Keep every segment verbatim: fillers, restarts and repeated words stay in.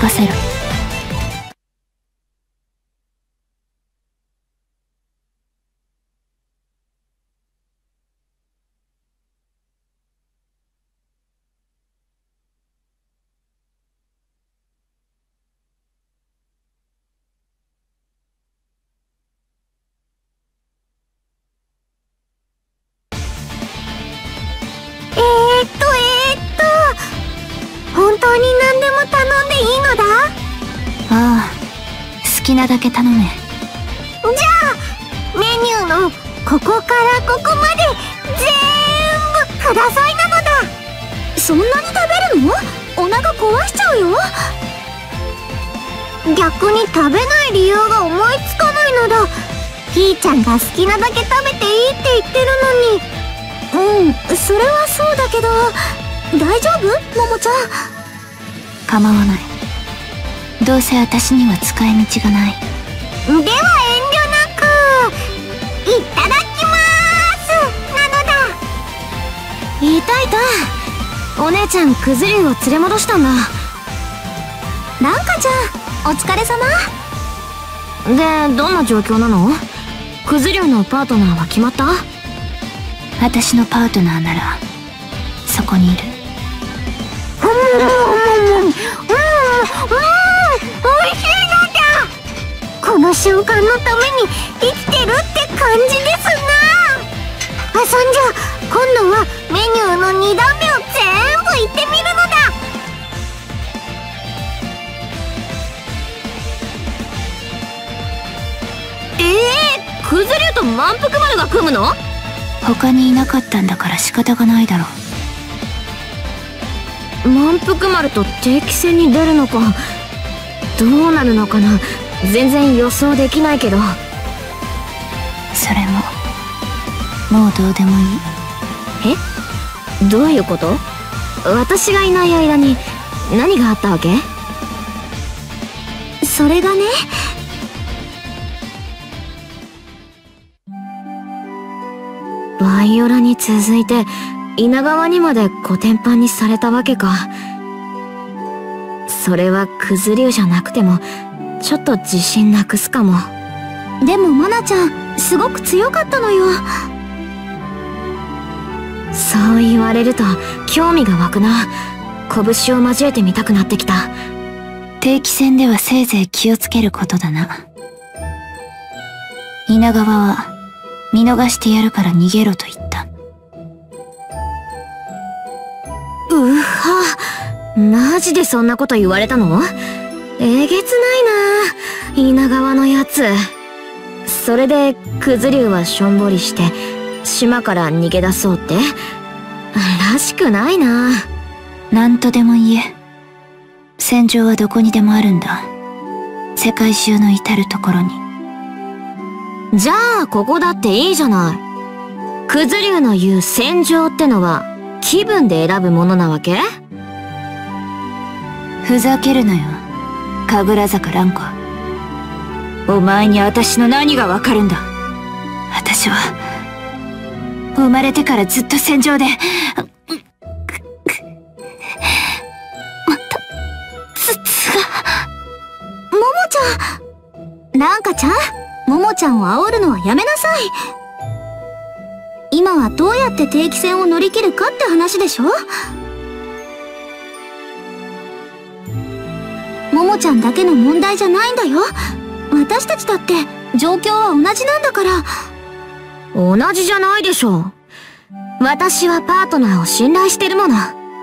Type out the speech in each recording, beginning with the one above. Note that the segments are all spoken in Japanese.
かせろ。 えーっとえーっと本当に何でも頼んでいいのだ？ ああ、好きなだけ頼め。 じゃあメニューのここからここまで全部くださいなのだ。そんなに食べるの？お腹壊しちゃうよ。逆に食べない理由が思いつかないのだ。ひーちゃんが好きなだけ食べていいって言ってるのに。うん、それはそうだけど、大丈夫？ももちゃん。 構わない。どうせ私には使い道がない。 では遠慮なく、いただきまーすなのだ。 いたいた。お姉ちゃん、クズリュウを連れ戻したんだ。 ランカちゃん、お疲れ様。 で、どんな状況なの？クズリュウのパートナーは決まった？ 私のパートナーならそこにいる。 うんうんうんうんうん、おいしいのだ。この瞬間のために生きてるって感じですな。あ、そんじゃ今度はメニューのに段目を全部言ってみるのだ。 えー、クズリュウと満腹丸が組むの？ 他にいなかったんだから仕方がないだろう。満腹丸と定期戦に出るのか、どうなるのかな。全然予想できないけど。 それももうどうでもいい。 え？どういうこと？私がいない間に何があったわけ？ それがね、 バイオラに続いて稲川にまでコテンパンにされたわけか。それはクズリュウじゃなくてもちょっと自信なくすかも。 でもマナちゃんすごく強かったのよ。 そう言われると興味が湧くな。拳を交えてみたくなってきた。 定期戦ではせいぜい気をつけることだな。稲川は見逃してやるから逃げろと言った。 うは、マジでそんなこと言われたの？えげつないな、稲川のやつ。それでクズリュウはしょんぼりして島から逃げ出そうって？らしくないな。 なんとでも言え。戦場はどこにでもあるんだ。世界中の至るところに。 じゃあここだっていいじゃない。クズリュウの言う戦場ってのは気分で選ぶものなわけ？ ふざけるなよ、神楽坂蘭子。お前に私の何がわかるんだ。私は生まれてからずっと戦場で、また頭痛が。 ももちゃん、ランカちゃん、ももちゃんを煽るのはやめなさい。今はどうやって定期戦を乗り切るかって話でしょ。ももちゃんだけの問題じゃないんだよ。私たちだって状況は同じなんだから。 同じじゃないでしょ。私はパートナーを信頼してるもの。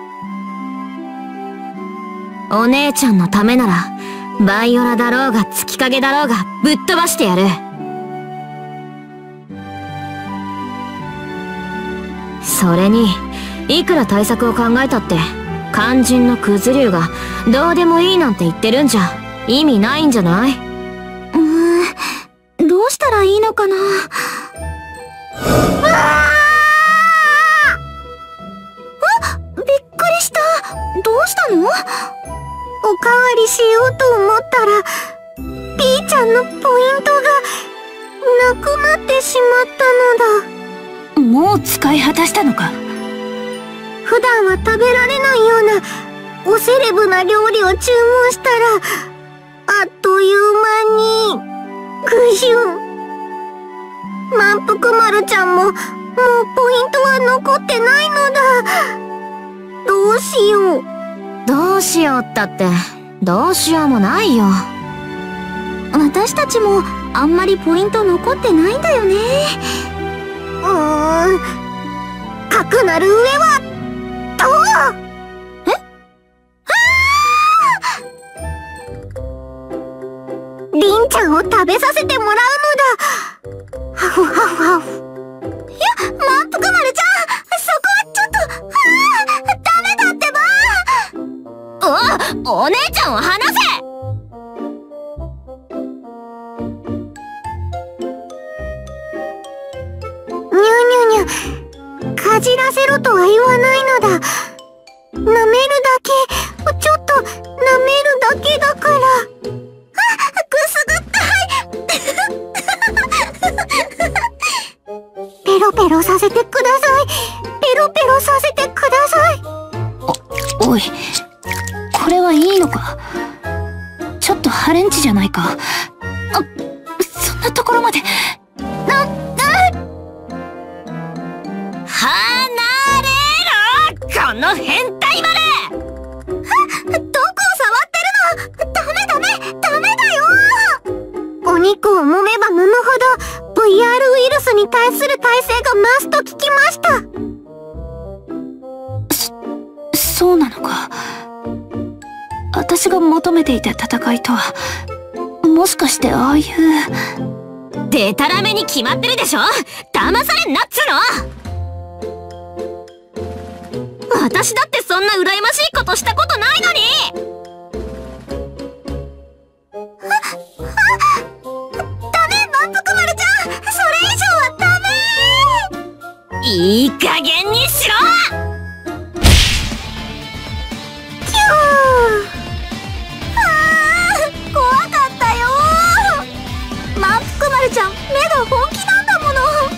お姉ちゃんのためならバイオラだろうが月影だろうがぶっ飛ばしてやる。それにいくら対策を考えたって肝心のクズリュウがどうでもいいなんて言ってるんじゃ意味ないんじゃない？ うーん、どうしたらいいのかな。うわあ、びっくりした。どうしたの？おかわりしようと思ったらピーちゃんのポイントがなくなってしまったのだ。 もう使い果たしたのか？ 普段は食べられないようなおセレブな料理を注文したら、あっという間に、ぐしゅん。満腹丸ちゃんも、もうポイントは残ってないのだ。どうしよう。 どうしようったって、どうしようもないよ。 私たちもあんまりポイント残ってないんだよね。うーん。かくなる上は、とえあーりんちゃんを食べさせてもらうのだ。ハフハフハフ。いや、満腹丸ちゃん、そこはちょっと、はあ、ダメだってば。 お、お姉ちゃんを離せ。 にゅにゅにゅ、かじらせろとは言わないのだ。舐めるだけ、ちょっと舐めるだけだから。あ、くすぐったい。ペロペロさせてください。ペロペロさせてください。 お、おい、これはいいのか？ちょっとハレンチじゃないか。あ、そんなところまで。な、な、 離れろ！この変態まで！ どこを触ってるの？ダメダメダメだよ！お肉を揉めば揉むほど ブイアール ウイルスに対する耐性が増すと聞きました。 そ、そうなのか。私が求めていた戦いとは、もしかしてああいう。 デタラメに決まってるでしょ！騙されんなっつの！私だってそんな羨ましいことしたことないのに！ ダメ、満腹丸ちゃん！それ以上はダメ！ いい加減にしろ！ キュー！あー、怖かったよー！満腹丸ちゃん、目が本気なんだも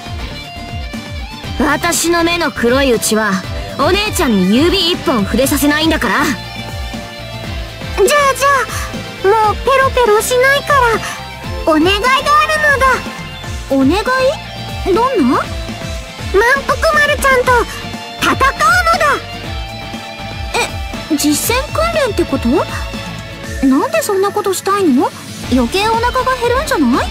の！ 私の目の黒いうちは、お姉ちゃんに指一本触れさせないんだから。 じゃあじゃあ、もうペロペロしないから、お願いがあるのだ。お願い？どんな？満腹丸ちゃんと戦うのだ。え、実戦訓練ってこと？なんでそんなことしたいの？余計お腹が減るんじゃない？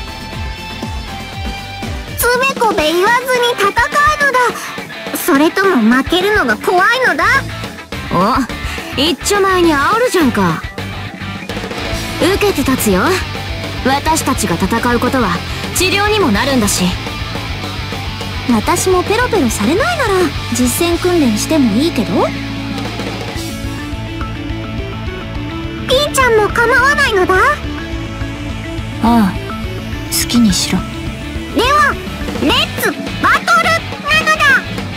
つべこべ言わずに戦うのだ。それとも負けるのが怖いのだ。 お、一丁前に煽るじゃんか。受けて立つよ。私たちが戦うことは治療にもなるんだし。 私もペロペロされないなら実戦訓練してもいいけど。ピーちゃんも構わないのだ。 ああ、好きにしろ。 ではレッツバトルなのだ。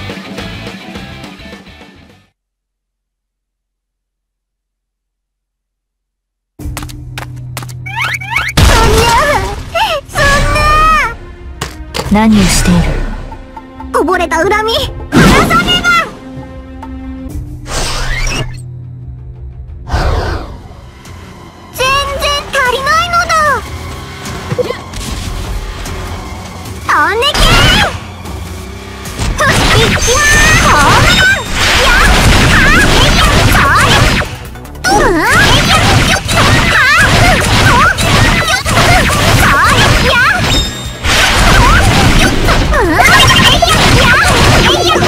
何をしている？ こぼれた恨み晴らさねば。全然足りないのだ。飛んでけー！いきまーす！ホームラン！やっはー！それ！うん！はー！それ！やっ！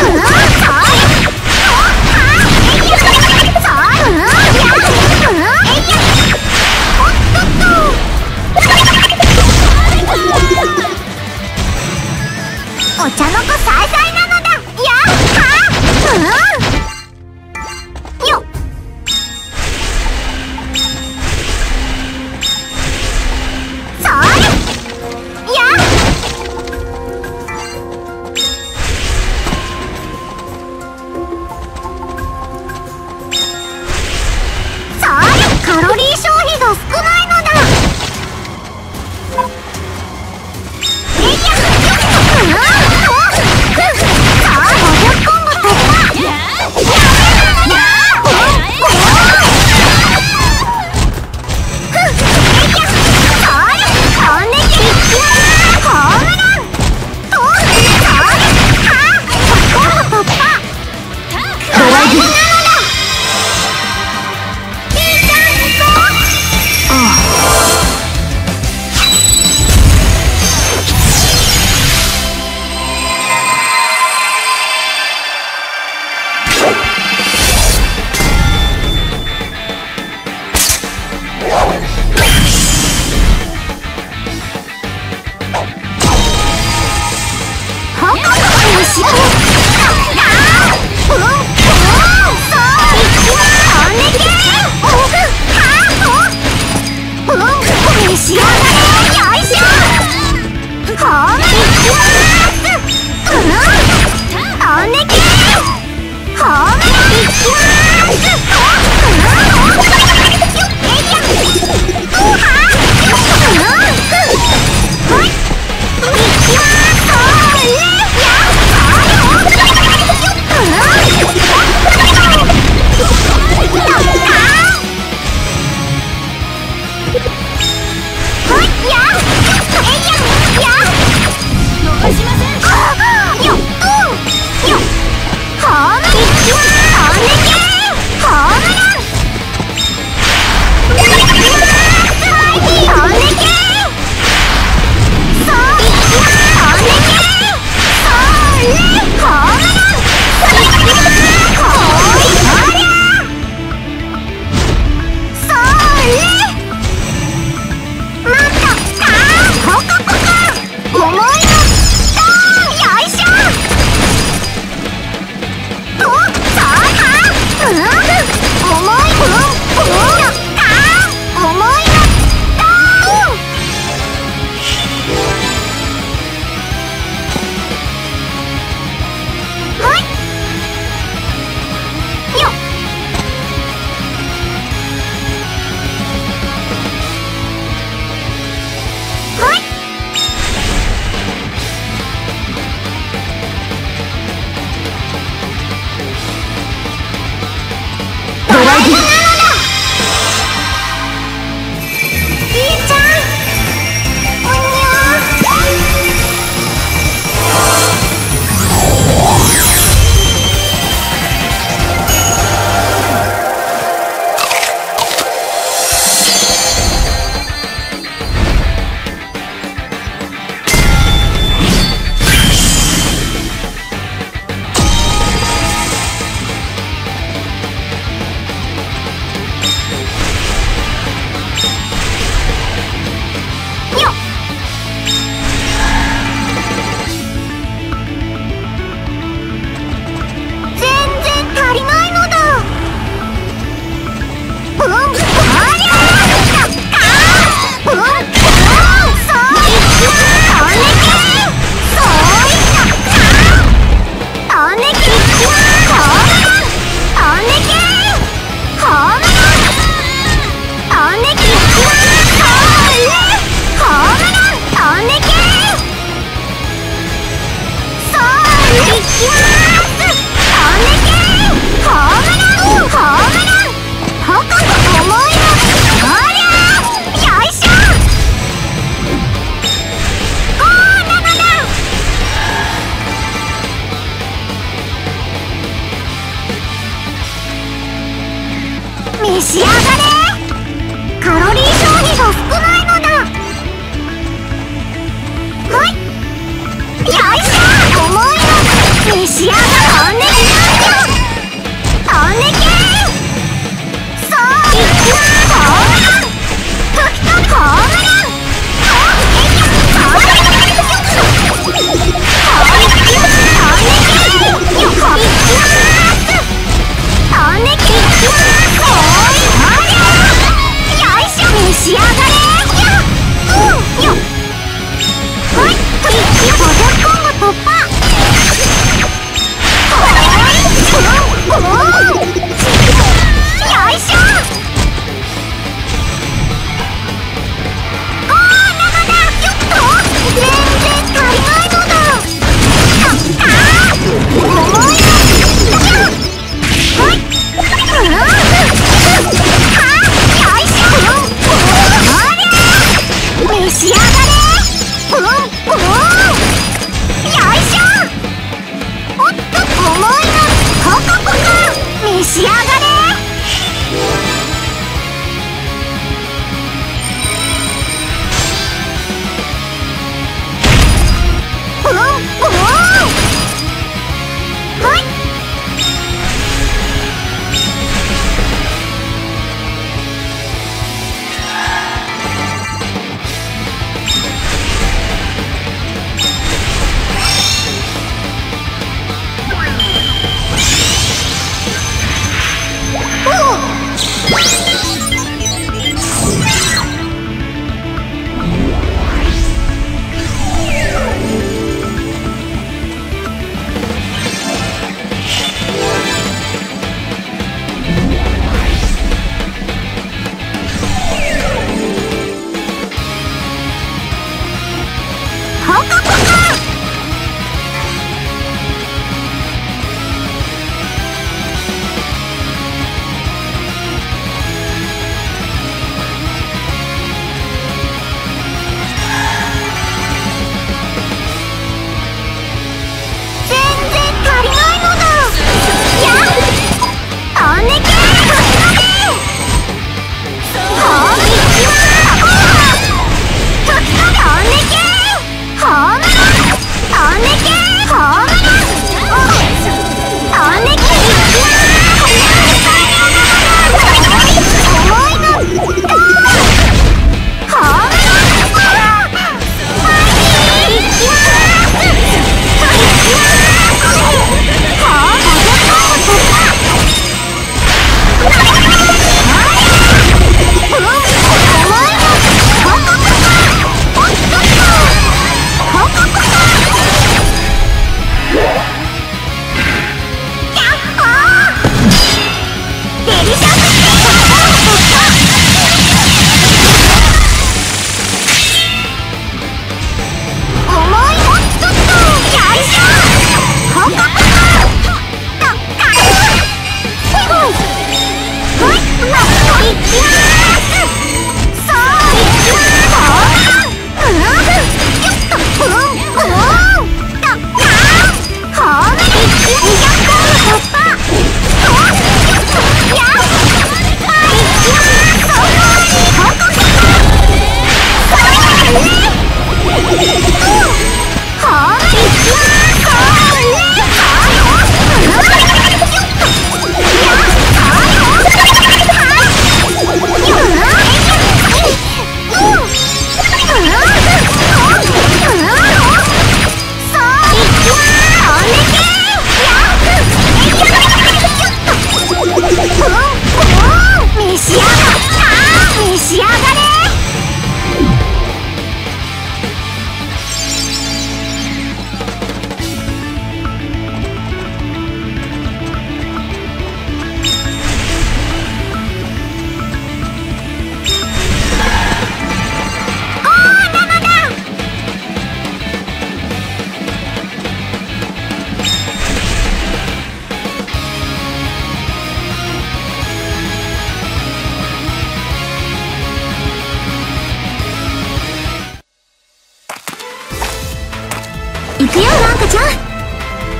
仕上がれ。よいしょ。ホームランいきまーす。うん、飛んでけ。ホームランいきまーす。うん、えいやうはうんはいいきまーす。それやっそれうんよ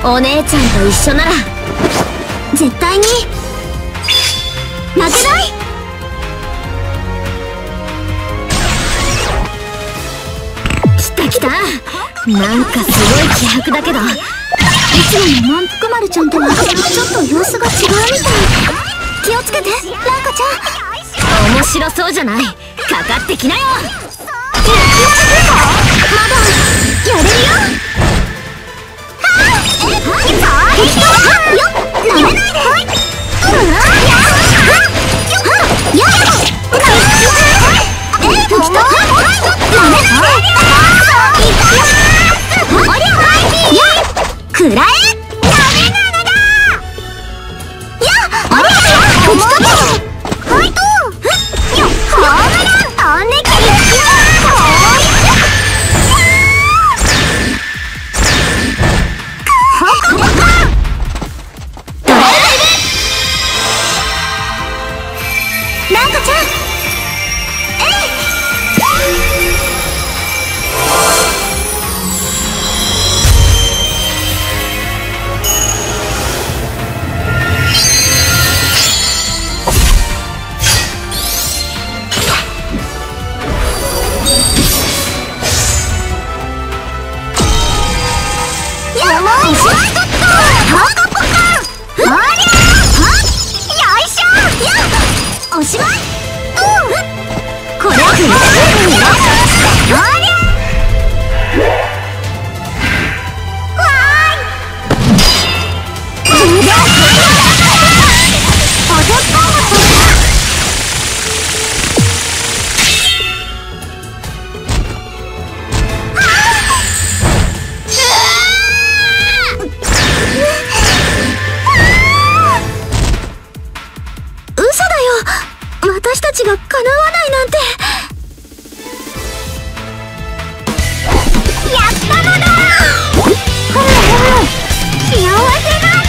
お姉ちゃんと一緒なら絶対に負けない。 来た来た。なんかすごい気迫だけど、 いつもの満腹丸ちゃんとはちょっと様子が違うみたい。気をつけてランカちゃん。 面白そうじゃない。かかってきなよ。 まだやれるよ。なめないで。くらえ。ダメなのだ。やあれ吹き飛べ。ファイト。ホームラン飛んできて。ランカちゃん、えい。おしまい。これはくら私たちが叶わないなんて。やったのだ。ふむふむ、幸せなの。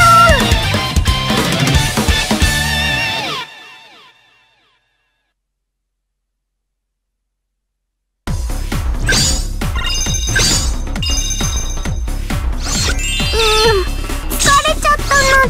うん、疲れちゃったのだ。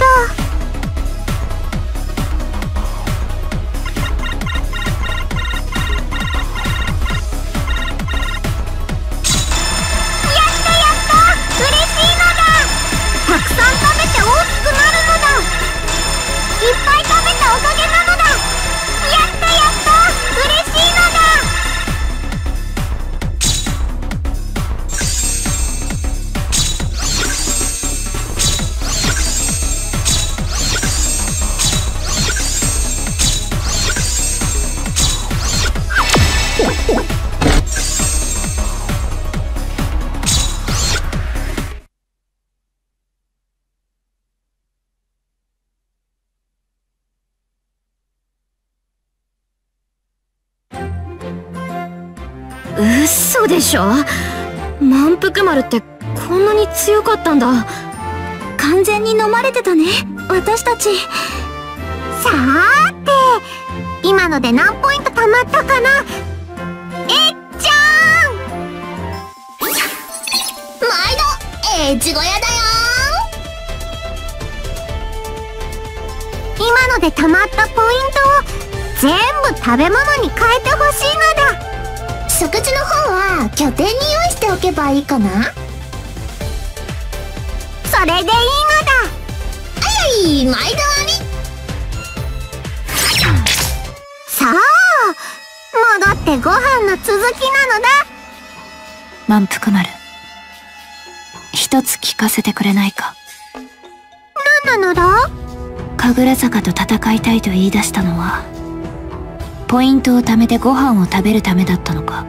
たくさん食べて大きくなるのだ。いっぱい食べたおかげなのだ。やったやった、嬉しいのだ。 嘘でしょ。満腹丸ってこんなに強かったんだ。 完全に飲まれてたね、私たち。さーて、今ので何ポイント貯まったかな。えっちゃーん。毎度エッジ小屋だよ。今ので貯まったポイントを全部食べ物に変えてほしいのだ。食事の方は拠点に用意しておけばいいかな。それでいいのだ。あいあい、毎度あり。さあ、戻ってご飯の続きなのだ。 満腹丸、一つ聞かせてくれないか。 何なのだ。 神楽坂と戦いたいと言い出したのはポイントを貯めてご飯を食べるためだったのか。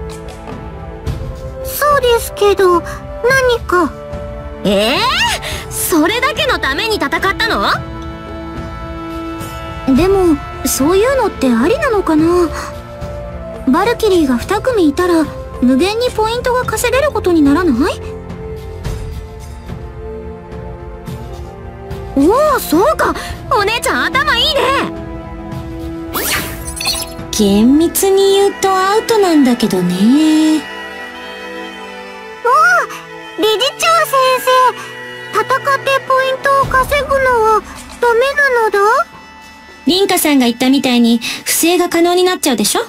そうですけど、何か。 ええー、それだけのために戦ったの？ でもそういうのってありなのかな。バルキリーがに組いたら無限にポイントが稼げることにならない？ おお、そうか。お姉ちゃん頭いいね。 厳密に言うとアウトなんだけどね。 おお、理事長先生、 戦ってポイントを稼ぐのはダメなのだ？ リンカさんが言ったみたいに不正が可能になっちゃうでしょ？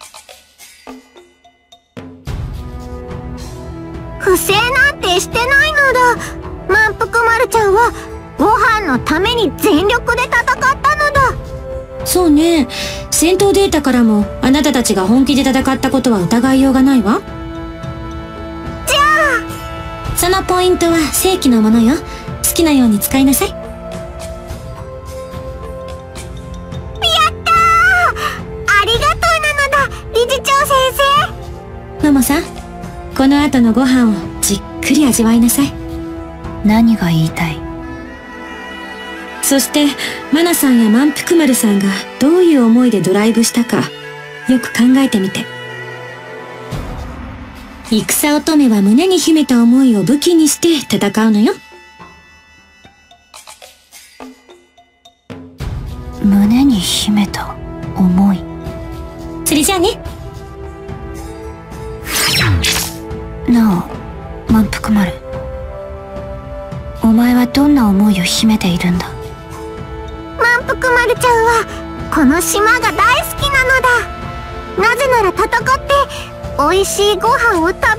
不正なんてしてないのだ。満腹丸ちゃんはご飯のために全力で戦ったのだ。 そうね。戦闘データからもあなたたちが本気で戦ったことは疑いようがないわ。 じゃあそのポイントは正規のものよ。好きなように使いなさい。やったー！ありがとうなのだ、理事長先生。 マモさん、この後のご飯をじっくり味わいなさい。 何が言いたい？ そしてマナさんや満腹丸さんがどういう思いでドライブしたかよく考えてみて。戦乙女は胸に秘めた思いを武器にして戦うのよ。 胸に秘めた思い。 それじゃあね。 なあ、満腹丸、お前はどんな思いを秘めているんだ？ 満腹丸ちゃんはこの島が大好きなのだ。なぜなら戦って美味しいご飯を食べられるから。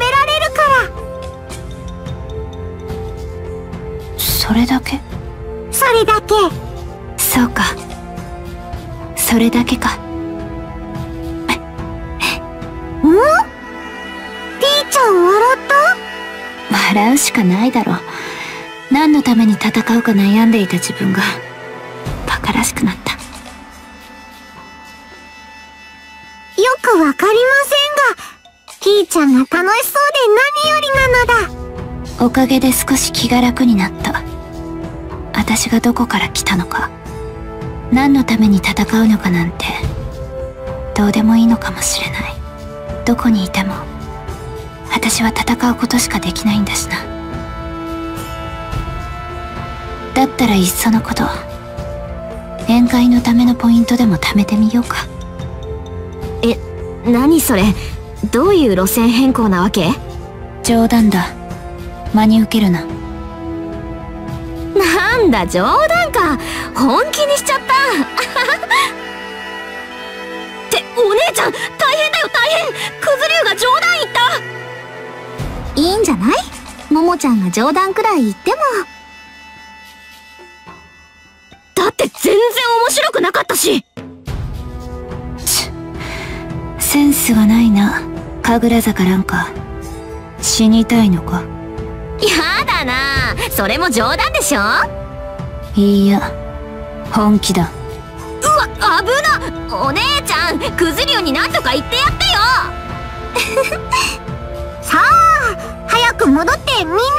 それだけ？ それだけ。 そうか、それだけか。 ん？ピーちゃん笑った？ 笑うしかないだろう。何のために戦うか悩んでいた自分がバカらしくなった。 よくわかりませんが、ピーちゃんが楽しそうで何よりなのだ。 おかげで少し気が楽になった。私がどこから来たのか、何のために戦うのかなんてどうでもいいのかもしれない。どこにいても私は戦うことしかできないんだしな。だったらいっそのこと宴会のためのポイントでも貯めてみようか。 え、何それ？どういう路線変更なわけ？ 冗談だ。真に受けるな。 なんだ、冗談か。本気にしちゃった。ってお姉ちゃん、大変だよ大変。クズ竜が冗談言った。 いいんじゃない？ももちゃんが冗談くらい言っても。 だって全然面白くなかったし。 ちセンスがないな、神楽坂蘭花。死にたいのか？ やだな、それも冗談でしょ。 いいや、本気だ。 うわ、危な。お姉ちゃん、クズ竜になんとか言ってやってよ。 さあ、早く戻ってみんな